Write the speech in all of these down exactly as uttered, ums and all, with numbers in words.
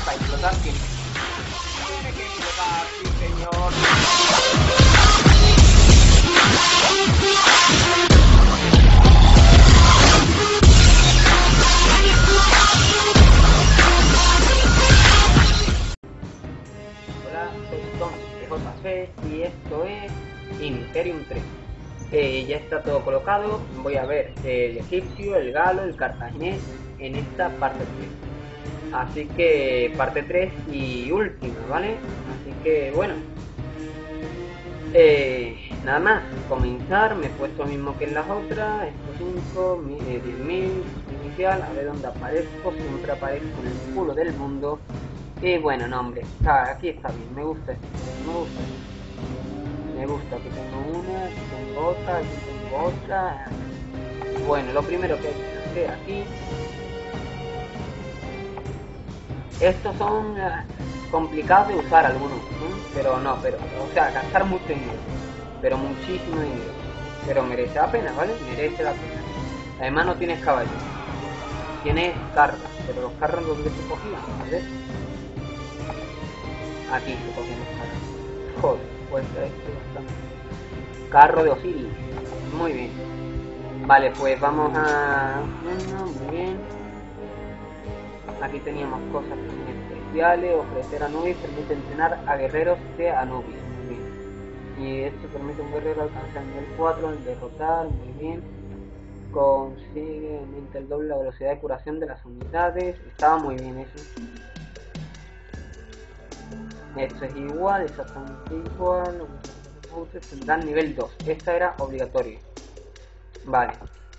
para explotar tiene. Tiene que explotar, sí señor. Hola, soy Tom de J C y esto es Imperium tres. Eh, ya está todo colocado. Voy a ver el egipcio, el galo, el cartaginés en esta parte tres. Así que parte tres y última, ¿vale? Así que bueno, eh, nada más comenzar. Me he puesto lo mismo que en las otras. Estos cinco, eh, diez mil inicial. A ver dónde aparezco. Siempre aparezco en el culo del mundo. Y bueno, no hombre, está, aquí está bien. Me gusta esto, me gusta esto. Me gusta, aquí tengo una, aquí tengo otra, aquí tengo otra. Bueno, lo primero que hay que hacer aquí. Estos son uh, complicados de usar algunos, ¿eh? Pero no, pero, o sea, gastar mucho dinero, pero muchísimo dinero. Pero merece la pena, ¿vale? Merece la pena. Además no tienes caballos, tienes cargas, pero los carros donde se cogían, ¿vale? Aquí se cogían los carros. Joder, pues esto bastante. Carro de Osiris, muy bien. Vale, pues vamos a... muy bien. Aquí teníamos cosas especiales. Ofrecer a Anubis permite entrenar a guerreros de Anubis. Muy bien. Y esto permite a un guerrero alcanzar el nivel cuatro al derrotar. Muy bien. Consigue aumenta el doble la velocidad de curación de las unidades. Estaba muy bien eso. Esto es igual, exactamente igual. Tendrán nivel dos. Esta era obligatoria. Vale.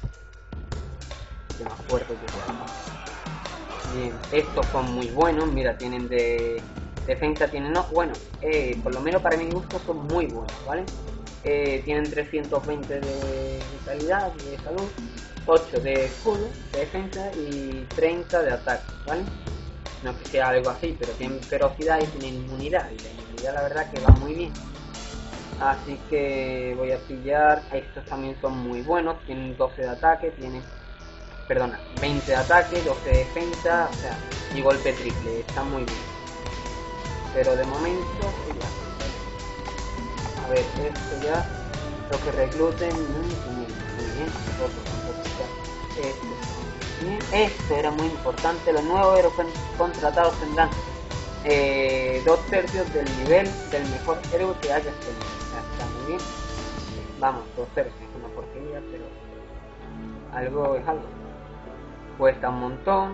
Que más fuerte que sea. Bien, estos son muy buenos, mira, tienen de defensa, tienen no, bueno, eh, por lo menos para mi gusto son muy buenos, ¿vale? Eh, tienen trescientos veinte de vitalidad, de salud, ocho de escudo, de defensa y treinta de ataque, ¿vale? No que sea algo así, pero tienen ferocidad y tienen inmunidad, y la inmunidad la verdad que va muy bien. Así que voy a pillar, estos también son muy buenos, tienen doce de ataque, tienen... Perdona, veinte de ataque, doce de defensa, o sea, y golpe triple, está muy bien. Pero de momento, ya. A ver, esto ya, lo que recluten, muy bien, muy bien. Esto, bien. Esto era muy importante, los nuevos héroes contratados tendrán eh, dos tercios del nivel del mejor héroe que hayas tenido. O sea, está muy bien. Vamos, dos tercios, es una porquería, pero algo es algo. Cuesta un montón.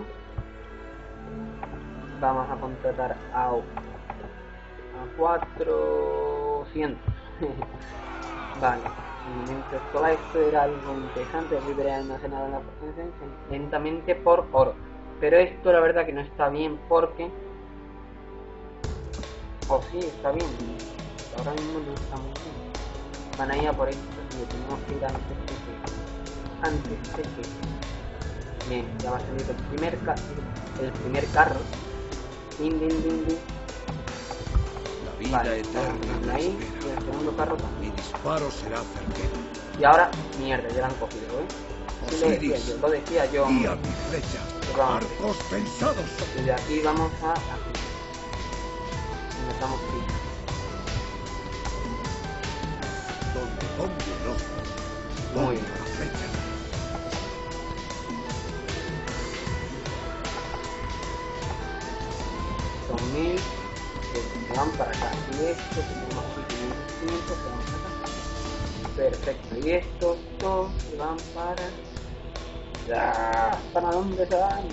Vamos a contratar a, a cuatrocientos. Vale, mientras todo esto era algo interesante. Libre almacenado en la potencia lentamente por oro. Pero esto la verdad que no está bien porque... O oh, sí, está bien. Ahora mismo no está muy bien. Van a ir a por esto y tenemos que ir antes de que... Antes de que... Bien, ya va a salir el primer, ca el primer carro. Din, din, din, din. La vida vale, eterna ahí, y el segundo carro también. Mi disparo será certero. Y ahora, mierda, ya lo han cogido, ¿eh? Sí, lo decía yo, lo decía yo. Guía mi flecha. Arcos pensados. Y de aquí vamos a aquí. Y estamos aquí. Donde pongo el ojo, Muy pongo bien. la flecha. Son mil que se van para acá. Y estos que tenemos aquí quinientos se van para acá. Perfecto. Y estos dos se van para... ¡Ah! ¿Para dónde se van?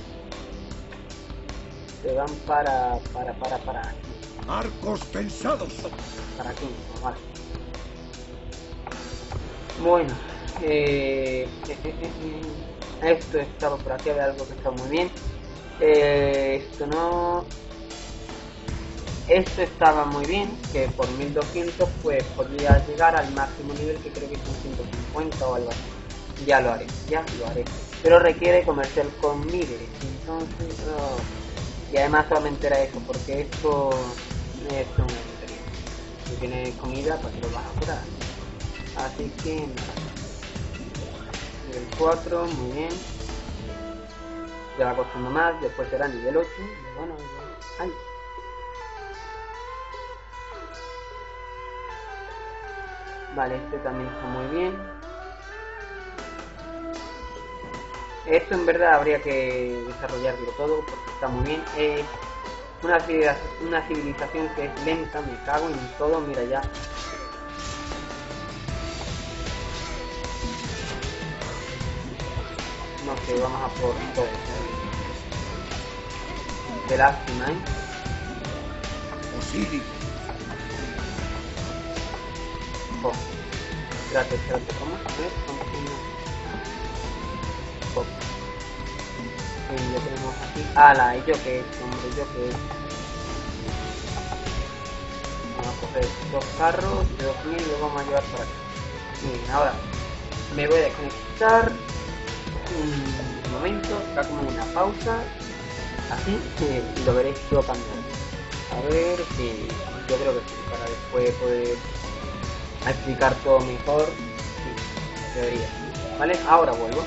Se van para... para, para, para aquí. Arcos pensados. Para aquí, no, vale. Bueno, eh, eh, eh, eh, esto estaba por aquí, había algo que está muy bien. Eh, esto no... Esto estaba muy bien, que por mil doscientos pues podría llegar al máximo nivel, que creo que son ciento cincuenta o algo así. Ya lo haré, ya lo haré. Pero requiere comercial con miles, entonces... Oh. Y además solamente era eso, porque esto es una tontería. Si tienes comida, pues te lo vas a curar. Así que nada. Nivel cuatro, muy bien. ya va costando más, después será nivel ocho, bueno, ay. Vale, este también está muy bien. Esto en verdad habría que desarrollarlo todo porque está muy bien. Es una civilización, una civilización que es lenta, me cago en todo, mira ya. No sé, vamos a por todo. Qué lástima, ¿eh? Osiris. Oh. Espérate, espérate, ¿cómo? A ver, ¿cómo se llama? Oh. Sí, lo tenemos aquí. ¡Hala! ¿Y yo qué es? Hombre, ¿yo qué es? Vamos a coger dos carros de dos mil y los vamos a llevar para acá. Bien, ahora me voy a desconectar un momento, acá como una pausa, así, y lo veréis todo cambiar. A ver si, yo creo que sí, para después poder explicar todo mejor, sí, debería. Vale, ahora vuelvo.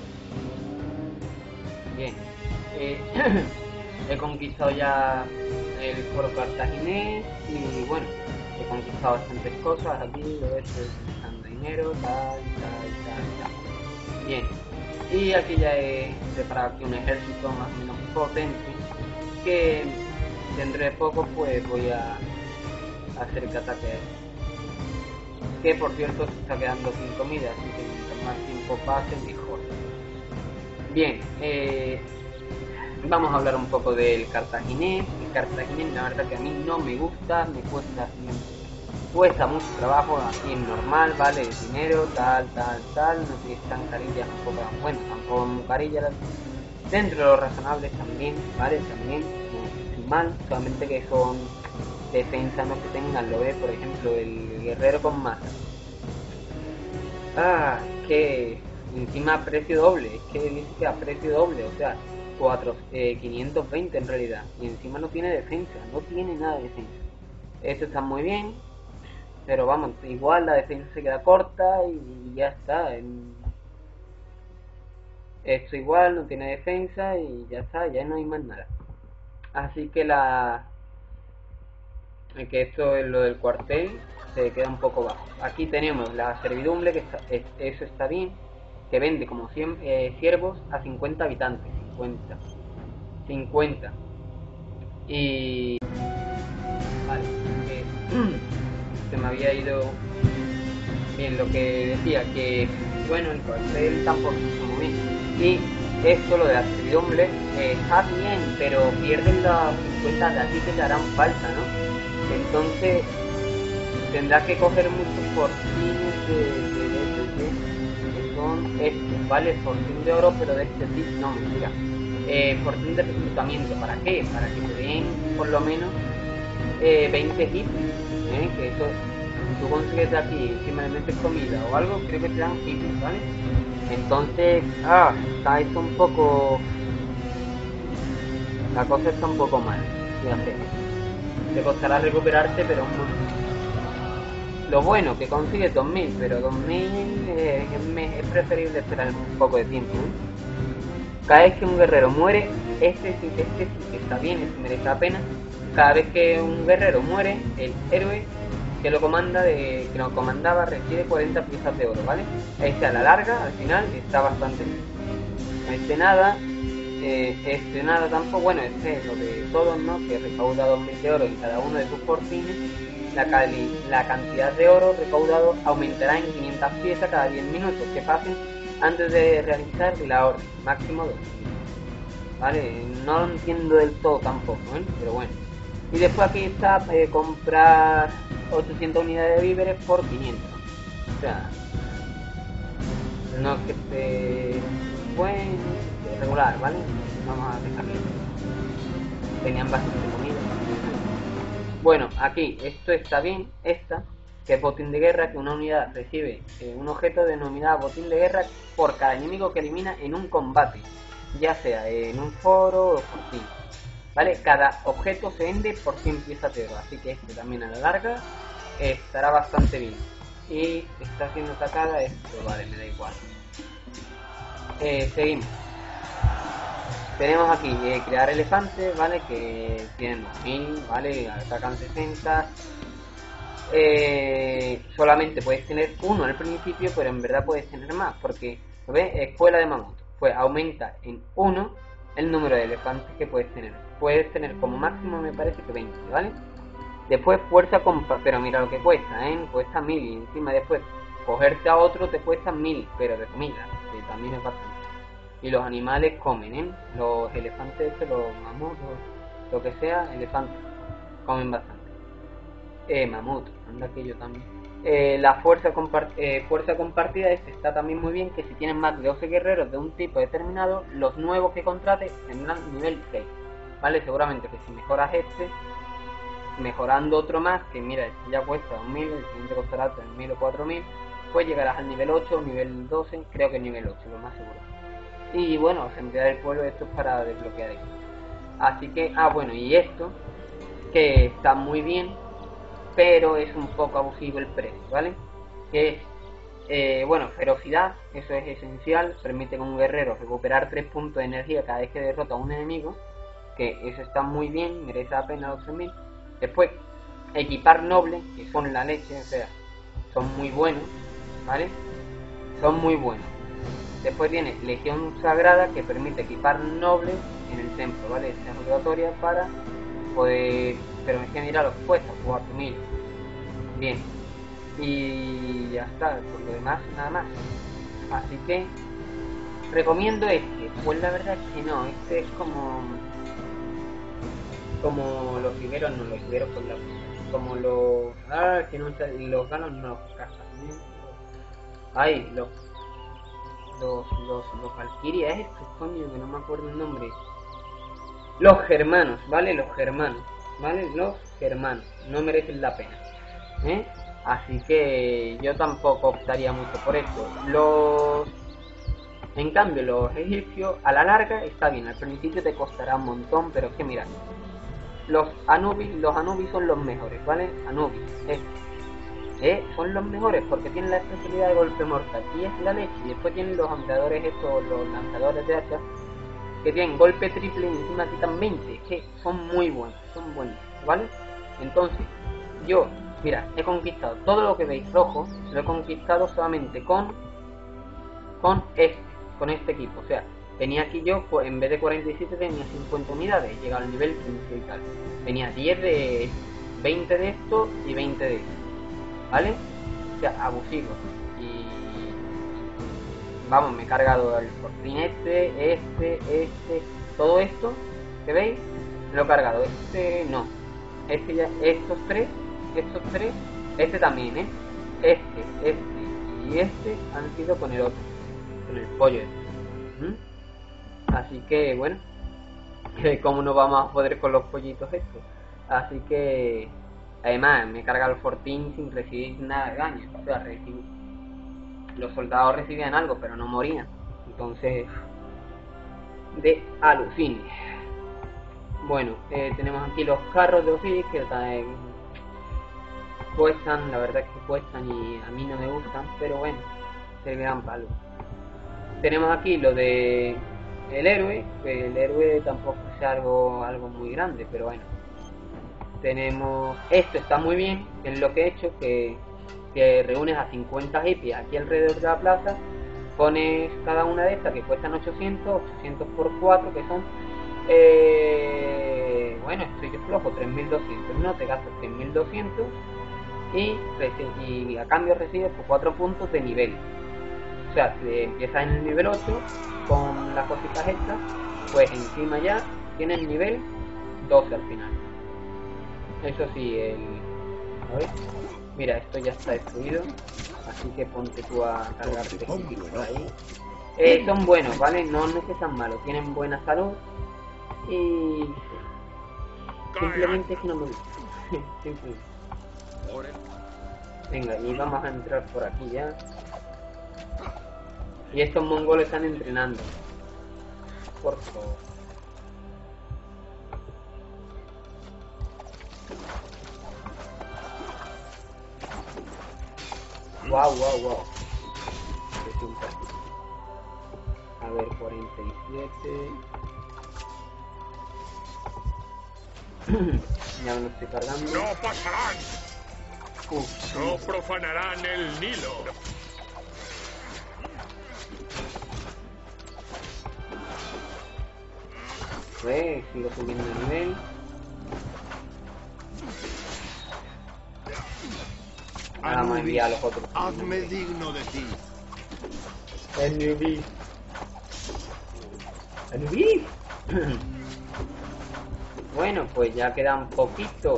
Bien, eh, he conquistado ya el foro cartaginés y bueno, he conquistado bastantes cosas aquí, lo estoy utilizando dinero, tal, tal, tal, tal. Bien, y aquí ya he preparado aquí un ejército más o menos potente que dentro de poco pues voy a hacer que ataque, que por cierto se está quedando sin comida, así que mientras más tiempo pase mejor. Bien, eh, vamos a hablar un poco del cartaginés. El cartaginés la verdad que a mí no me gusta, me cuesta, me cuesta mucho trabajo, así es normal, vale, el dinero, tal, tal, tal, no sé si están carillas un poco, bueno, tampoco muy carillas, dentro de lo razonable también, vale, también, no es mal, solamente que son defensa no que tengan, lo ve, por ejemplo, el guerrero con masa. Ah, que encima a precio doble, es que dice que a precio doble, o sea, cuatro, eh, quinientos veinte en realidad, y encima no tiene defensa, no tiene nada de defensa. Esto está muy bien, pero vamos, igual la defensa se queda corta y ya está. Esto igual no tiene defensa y ya está, ya no hay más nada. Así que la que esto es lo del cuartel, se queda un poco bajo. Aquí tenemos la servidumbre, que está, es, eso está bien, que vende como cien eh, siervos a cincuenta habitantes, cincuenta, cincuenta. Y vale, eh, se me había ido bien lo que decía, que bueno, el cuartel tampoco está muy bien. Y esto, lo de la servidumbre, eh, está bien, pero pierden las cincuenta de aquí que te harán falta, ¿no? Entonces tendrás que coger muchos fortines de, de, de, de, de, que son estos, ¿vale? Fortín de oro, pero de este tipo, no, mentira. Eh, fortín de reclutamiento, ¿para qué? Para que te den por lo menos eh, veinte hits, ¿eh? Que eso, si tú consigues de aquí, encima le metes comida o algo, creo que te dan hits, ¿vale? Entonces, ah, está esto un poco, la cosa está un poco mal, fíjate. Te costará recuperarte, pero un... lo bueno que consigues dos mil, pero dos mil eh, es, es preferible esperar un poco de tiempo, ¿eh? Cada vez que un guerrero muere, este sí, este sí que está bien, este merece la pena. Cada vez que un guerrero muere, el héroe que lo comanda de, que lo comandaba recibe cuarenta piezas de oro, ¿vale? Este a la larga, al final, está bastante bien. Este nada. Eh, este nada tampoco, bueno, este es lo de todos, ¿no? Que recauda dos mil de oro en cada uno de sus fortines. La, cali la cantidad de oro recaudado aumentará en quinientas piezas cada diez minutos que pasen antes de realizar la orden, máximo dos. Vale, no lo entiendo del todo tampoco, ¿eh? Pero bueno. Y después aquí está eh, comprar ochocientas unidades de víveres por quinientos. O sea, no es que esté bueno, regular, ¿vale? Vamos a dejarlo. Tenían bastante comida. Bueno, aquí esto está bien. Esta, que es botín de guerra, que una unidad recibe eh, un objeto denominado botín de guerra por cada enemigo que elimina en un combate, ya sea en un foro o por sí. ¿Vale? Cada objeto se vende por cien piezas de oro, así que este también a la larga eh, estará bastante bien. Y está siendo atacada esto, vale, me da igual. Eh, seguimos. Tenemos aquí eh, crear elefantes, ¿vale? Que tienen dos mil, ¿vale? Atacan sesenta. Eh, solamente puedes tener uno al principio, pero en verdad puedes tener más, porque, ¿lo ves? Escuela de mamut. Pues aumenta en uno el número de elefantes que puedes tener. Puedes tener como máximo, me parece que veinte, ¿vale? Después fuerza compa, pero mira lo que cuesta, ¿eh? Cuesta mil y encima después cogerte a otro te cuesta mil, pero de comida, que también es bastante. Y los animales comen, ¿eh? Los elefantes, los mamuts, lo que sea, elefantes, comen bastante. Eh, mamut, anda que yo también. Eh, la fuerza, compart eh, fuerza compartida este está también muy bien, que si tienes más de doce guerreros de un tipo determinado, los nuevos que contrates tendrán nivel seis, ¿vale? Seguramente que si mejoras este, mejorando otro más, que mira, este ya cuesta dos mil, el siguiente costará tres mil o cuatro mil, pues llegarás al nivel ocho, nivel doce, creo que nivel ocho, lo más seguro. Y bueno, enviar el pueblo, esto es para desbloquear esto. Así que, ah bueno, y esto, que está muy bien, pero es un poco abusivo el precio, ¿vale? Que es, eh, bueno, ferocidad, eso es esencial, permite con un guerrero recuperar tres puntos de energía cada vez que derrota a un enemigo, que eso está muy bien, merece la pena los tres mil. Después, equipar noble, que son la leche, o sea, son muy buenos, ¿vale? Son muy buenos. Después tiene legión sagrada, que permite equipar noble en el templo, ¿vale? Esta es obligatoria para poder, pero es que mira lo que cuesta, cuatro mil. Bien, y ya está, por lo demás nada más. Así que recomiendo este. Pues la verdad es que no, este es como como los riberos, no los riberos por la, como los ah que no, los ganos no, casas, ay, los los los los Valkyria estos, coño, que no me acuerdo el nombre. Los germanos, ¿vale? Los germanos, ¿vale? Los germanos no merecen la pena, ¿eh? Así que yo tampoco optaría mucho por esto. Los En cambio, los egipcios a la larga está bien, al principio te costará un montón, pero es que mira, los Anubis, los Anubis son los mejores, ¿vale? Anubis, estos, ¿eh? Son los mejores porque tienen la especialidad de golpe mortal y es la leche. Y después tienen los hambreadores estos, los lanzadores de hachas, que tienen golpe triple y encima quitan veinte, que son muy buenos, son buenos, ¿vale? Entonces, yo, mira, he conquistado todo lo que veis rojo, lo he conquistado solamente con con este, con este equipo. O sea, tenía aquí yo, en vez de cuarenta y siete tenía cincuenta unidades, llegaba al nivel quince y tal. Tenía diez de veinte de esto y veinte de esto, ¿vale? O sea, abusivo. Y vamos, me he cargado el fortín este, este, este, todo esto, ¿que veis? Me lo he cargado. Este no, este ya, estos tres, estos tres, este también, ¿eh? Este, este y este han sido con el otro, con el pollo este. ¿Mm? Así que bueno, ¿cómo no vamos a poder con los pollitos estos? Así que además me he cargado el fortín sin recibir nada de daño. O sea, recibí, los soldados recibían algo pero no morían. Entonces, de alucine. Bueno, eh, tenemos aquí los carros de Osiris, que también cuestan, la verdad es que cuestan y a mí no me gustan, pero bueno, servirán para algo. Tenemos aquí lo de el héroe, que el héroe tampoco es algo, algo muy grande, pero bueno. Tenemos, esto está muy bien, que es lo que he hecho, que, que reúnes a cincuenta hippies aquí alrededor de la plaza, pones cada una de estas que cuestan ochocientos, ochocientos por cuatro, que son, eh, bueno, estoy yo flojo, tres mil doscientos, no, te gastas tres mil doscientos y, y a cambio recibes por cuatro puntos de nivel. O sea, si empiezas en el nivel ocho con las cositas estas, pues encima ya tienes el nivel doce al final. Eso sí, el... a ver, mira, esto ya está destruido, así que ponte tú a cargarte por ahí. Eh, son buenos, ¿vale? No, no es que sean malos, tienen buena salud y simplemente es que no me gusta. Venga, y vamos a entrar por aquí ya. Y estos mongoles están entrenando. Por favor. Wow, wow, wow. A ver, cuarenta y siete. Ya me lo estoy cargando. ¡No pasarán! Uf, ¡No profanarán el Nilo! pues, sigo subiendo de nivel. Ahora vamos a enviar a los otros. Hazme digno de ti. Anubis. Anubis. Bueno, pues ya quedan poquitos.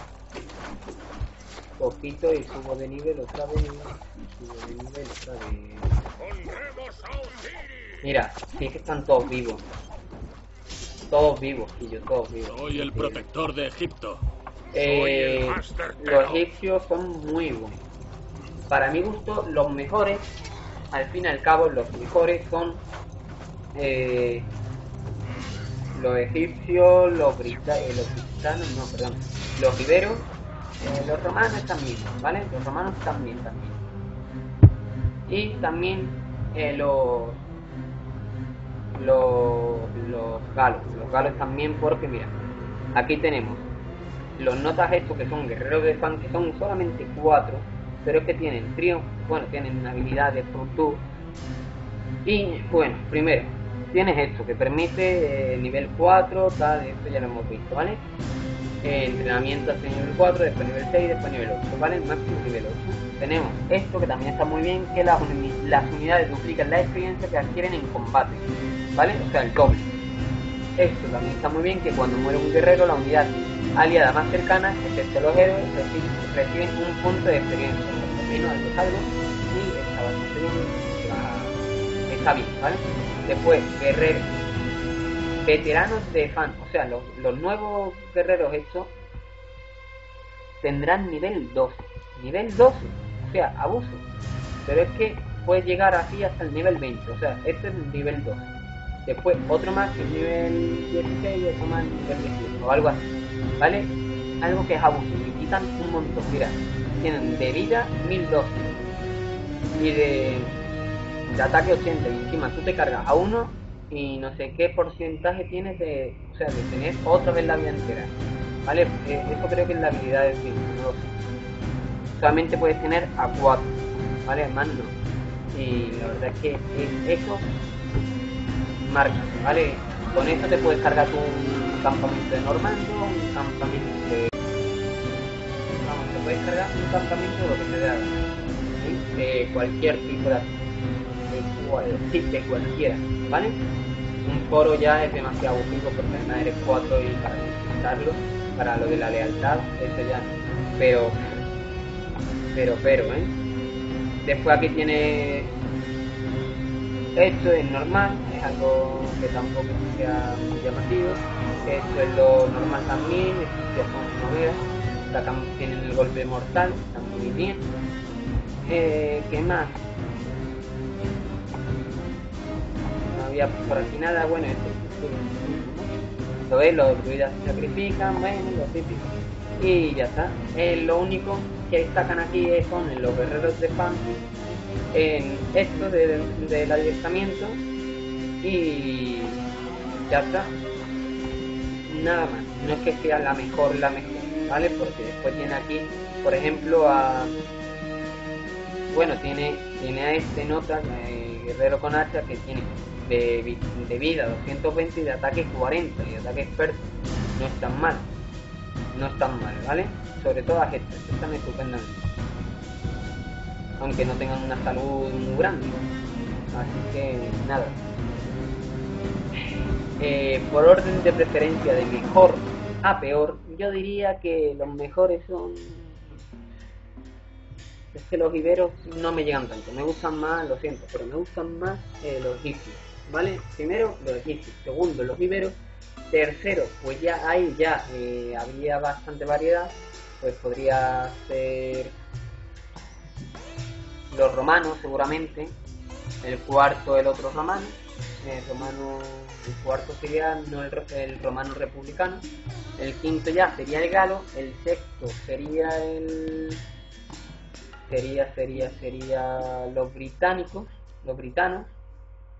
Poquito y subo de nivel otra vez. Subo de nivel otra vez. ¡Honremos a Osiris! Mira, sí que están todos vivos. Todos vivos, y yo todos vivos. Soy el Sí. protector de Egipto. Eh, Soy el más certero. los egipcios son muy buenos. Para mi gusto, los mejores, al fin y al cabo, los mejores son eh, los egipcios, los, brita eh, los britanos, no, perdón, los iberos, eh, los romanos también, ¿vale? Los romanos también, también. Y también eh, los, los, los galos, los galos también, porque mira, aquí tenemos los notas estos que son guerreros de fan, que son solamente cuatro, pero es que tienen trío, bueno, tienen habilidad de Fructu. Y bueno, primero, tienes esto que permite eh, nivel cuatro, tal, esto ya lo hemos visto, ¿vale? Eh, entrenamiento hasta nivel cuatro, después nivel seis, después nivel ocho, ¿vale? El máximo nivel ocho. Tenemos esto que también está muy bien, que las, uni las unidades duplican la experiencia que adquieren en combate, ¿vale? O sea, el doble. Esto también está muy bien, que cuando muere un guerrero, la unidad aliada más cercana, excepto los héroes, reciben, reciben un punto de experiencia, por lo menos algo es algo, y está bastante bien, está, está bien, ¿vale? Después, guerreros, veteranos de fan, o sea, los, los nuevos guerreros estos tendrán nivel doce, nivel doce, o sea, abuso, pero es que puedes llegar así hasta el nivel veinte, o sea, este es el nivel doce. Después otro más que es nivel dieciséis y otro más nivel dieciocho o algo así, ¿vale? Algo que es abuso, y quitan un montón. Mira, tienen de vida mil doce y de, de ataque ochenta, y encima tú te cargas a uno y no sé qué porcentaje tienes de, o sea, de tener otra vez la vida entera, ¿vale? Eh, eso creo que es la habilidad del tiempo, no lo sé. Solamente puedes tener a cuatro, ¿vale? Más no. Y la verdad es que es eso marca, ¿vale? Con eso te puedes cargar un campamento de Normando, un campamento de... Vamos, te puedes cargar un campamento de lo que te dé la gana, ¿sí? De cualquier tipo de... De, cual, sí, de cualquiera, ¿vale? Un foro ya es demasiado abusivo porque además eres cuatro y para necesitarlo, para lo de la lealtad, eso ya no. Pero... Pero, pero, ¿eh? Después aquí tiene... Esto es normal, es algo que tampoco sea muy llamativo. Esto es lo normal también, estos ya son novedades. Acá tienen el golpe mortal, está muy bien. Eh, ¿Qué más? No había por aquí nada, bueno, esto es lo ves, los druidas se sacrifican, bueno, lo típico. Y ya está. Eh, lo único que destacan aquí son los guerreros de fan, en esto de, del adiestramiento, y ya está, nada más. No es que sea la mejor la mejor, ¿vale? Porque después tiene aquí, por ejemplo, a bueno, tiene tiene a este nota, eh, guerrero con hacha, que tiene de, de vida doscientos veinte y de ataque cuarenta, y de ataque experto no es tan mal, no es tan mal, ¿vale? Sobre todo a gestas, están estupendamente, aunque no tengan una salud muy grande. Así que nada. Eh, por orden de preferencia de mejor a peor, yo diría que los mejores son... Es que los iberos no me llegan tanto, me gustan más, lo siento, pero me gustan más eh, los egipcios, ¿vale? Primero los egipcios, segundo los iberos, tercero, pues ya ahí ya eh, habría bastante variedad, pues podría ser... los romanos seguramente, el cuarto el otro romano, el romano, el cuarto sería no el, el romano republicano, el quinto ya sería el galo, el sexto sería el sería sería sería los británicos, los britanos,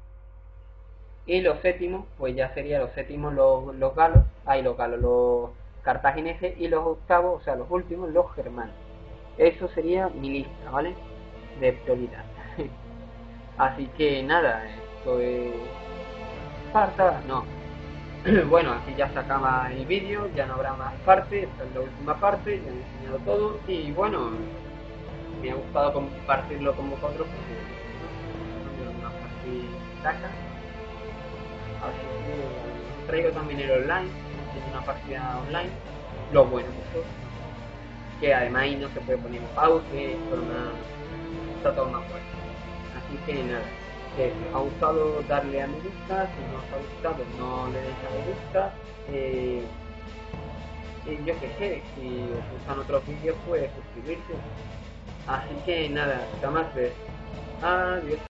y los séptimos pues ya sería los séptimos los, los galos, ay los galos, los, cartagineses y los octavos, o sea, los últimos, los germanos. Eso sería mi lista, ¿vale? De prioridad. Así que nada, esto es Esparta, no. Bueno, aquí ya se acaba el vídeo, ya no habrá más partes, esta es la última parte, ya he enseñado todo y bueno, me ha gustado compartirlo con vosotros porque no una partida. Así que traigo también el online, es una partida online, lo bueno que eso, que además ahí no se puede poner pause, forma, está todo más fuerte. Así que nada, si os ha gustado darle a me gusta, si no os ha gustado no le deis a me gusta, eh, eh, yo que sé, si os gustan otros vídeos pues suscribirse. Así que nada, hasta más ver, adiós.